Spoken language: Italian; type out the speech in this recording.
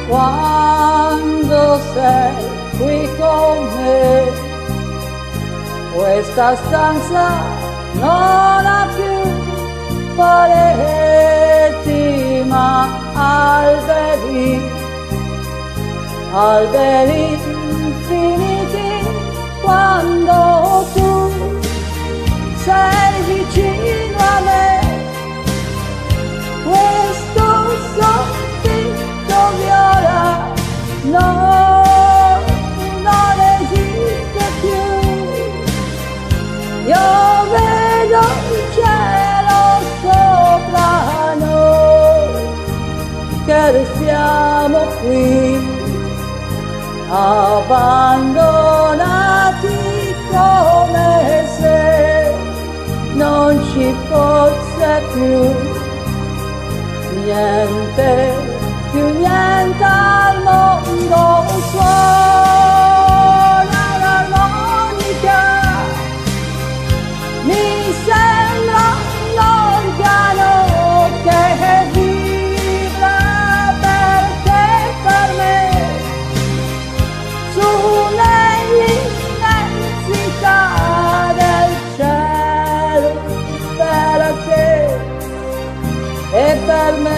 quando sei qui con me. Questa stanza non ha più pareti ma alberi, alberi infiniti. Quando tu sei vicino a me, questo soffitto viola non esiste più. Io vedo il cielo sopra noi, che restiamo qui abbandonati come se non ci fosse più niente, più niente al mondo. Suona l'armonica, mi sembra l'organo che vibra per te, per me, su nell'immensità del cielo, per te e per me.